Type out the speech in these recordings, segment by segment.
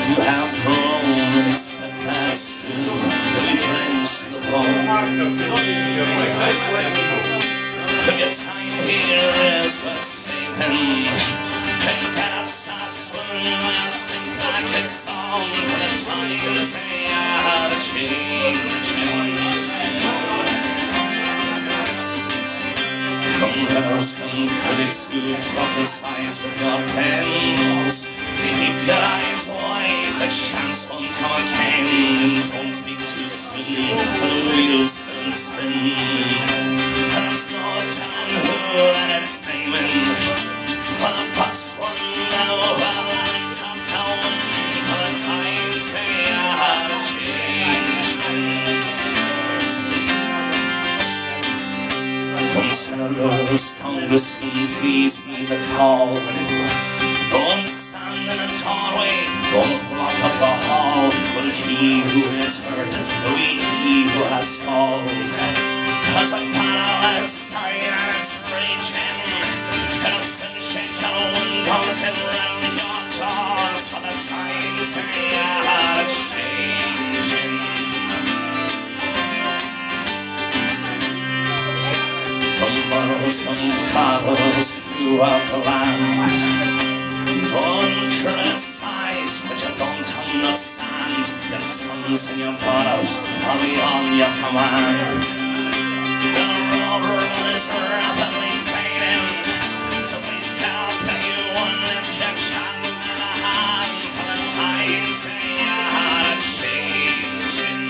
You have grown, except that soon you drench the bone. Your time here is worth saving. And gotta start swimming and sink like a stone. For the times they are a-changin'. Come rebels, come critics who prophesize with your pens. Keep your eyes wide, the chance won't come again. Don't speak too soon, the wheels still spin. There's no telling who that it's namin. For the first one now, well, I'm top down. For the times they are a-changin'. Come senators, congressmen, please heed the call. Don't stand in a doorway, don't block up the hall. But he who is hurt, will be he who has stalled. Cause a battle is starting and it's raging. Gonna send shake your windows and round your doors. For the times they are a-changin'. From mothers, from fathers throughout the land. Don't criticize what you don't understand. Your sons and your daughters are beyond your command. The world is rapidly fading, so please count that you won if you can with a hand. For the times they are a-changin'.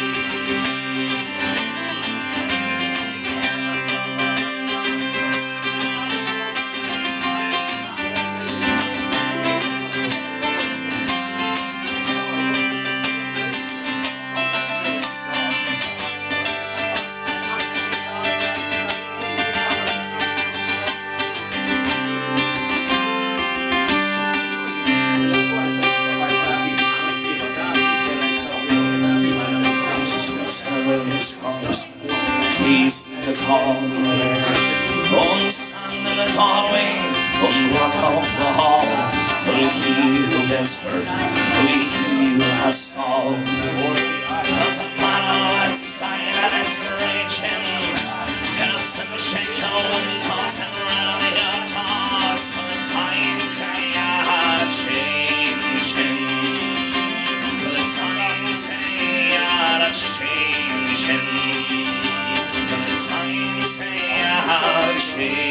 Congressmen, please heed the call. Don't stand in the doorway, don't block off the hall. For he who gets hurt, will be he who has stalled. There's a battle outside and it's raging. Gonna send shake your windows and rattle your doors. For the times they are a-changin'. For the times they are a-changin'. The times they are a-changin'.